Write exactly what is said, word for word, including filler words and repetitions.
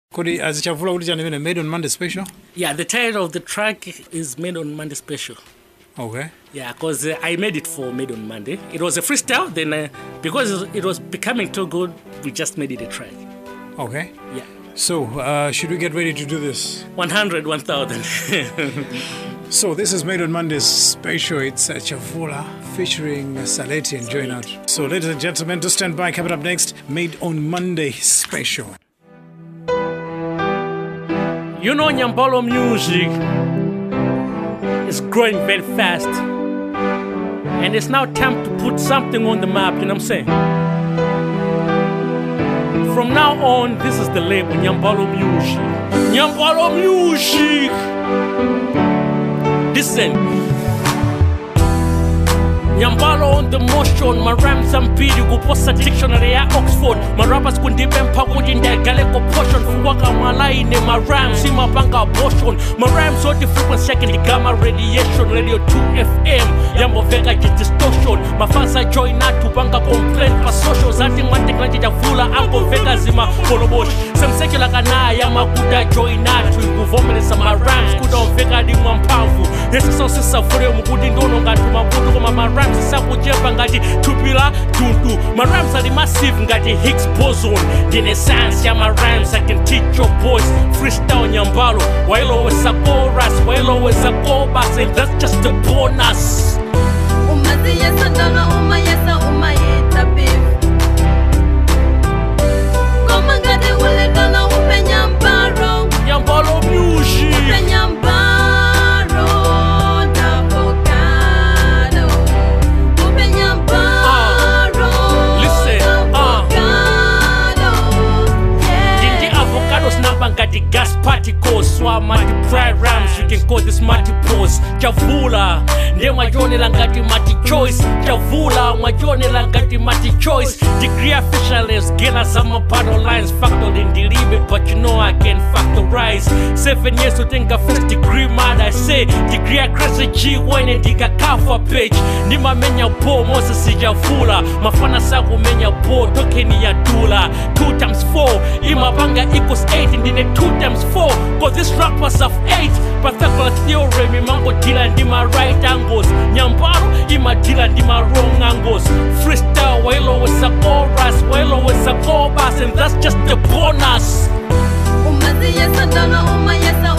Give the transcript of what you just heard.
Kodi azichavula kuti chani made on Monday special? Yeah, the title of the track is Made on Monday special. Okay. Yeah, because uh, I made it for Made on Monday. It was a freestyle, then uh, because it was becoming too good, we just made it a track. Okay. Yeah. So, uh, should we get ready to do this? one hundred, one thousand. So, this is Made on Monday's special. It's uh, Chavula featuring Saleti and Join Out. So, ladies and gentlemen, do stand by. Coming up next, Made on Monday special. You know, Nyambolo music is growing very fast. And it's now time to put something on the map, you know what I'm saying? From now on, this is the label, Nyambolo Music. Nyambolo Music! Listen. Nyambalo on the motion, my rhymes and video go post a dictionary at Oxford. My rappers couldn't depend power in their gallico portion. Fuwaka my line in my rhymes, see my bank abortion. My rhymes on the frequency second, the gamma radiation, radio two F M. Yambo Vega get distortion. My fans are join out to bank complaint for socials. I think one technology that full of Ambo Vega Zima Polobosh. Some secular kana Yama Kuda join out to government some my rhymes. Could on Vega di one powerful. This is also for them who didn't know that to my Budu, my rhymes. Sakujeba ngati tupila tundu. My rhymes are the massive ngati Higgs boson. The essence ya my rhymes I can teach your boys. Freestyle Nyambalo. While always a chorus, while always a chorus, and that's just a bonus. Umazi yesa dona uma yesa uma yeta beef. Koma ngati ule dona upe Nyambalo. Nyambalo music. Upe Nyambalo. The gas particles, so I'm at the pride rams. You can call this multiples. Chavula, they my journey langati mati choice. Chavula, my journey langati mati choice. Degree officials, get us some paddle lines factored in the limit, but you know I can factorize. Seven years to think a first degree man. I say degree across the G when a digga cover page. Nima menya po Moses Chavula. Mafana sagu menya po tokeni ya dula. Two times four, ima banga equals eight in the two times four, cause this rap was of eight. Particular theorem, imango deal and my right angles. Nyambalo, ima deal and my wrong angles. Freestyle, while always a chorus, while always a chorus, and that's just the bonus. Umazi yesa dona uma yesa